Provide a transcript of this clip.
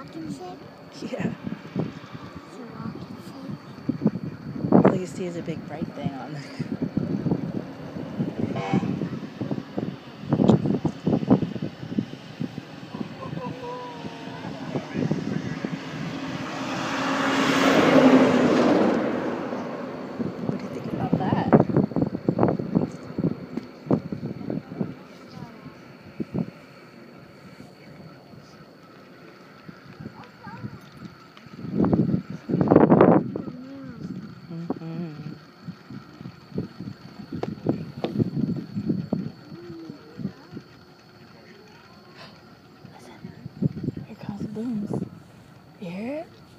rocket ship? Yeah. It's a rocket ship. All you see is a big bright thing on the... What do you think about that? Mm-hmm. Listen, here comes the booms. You hear it?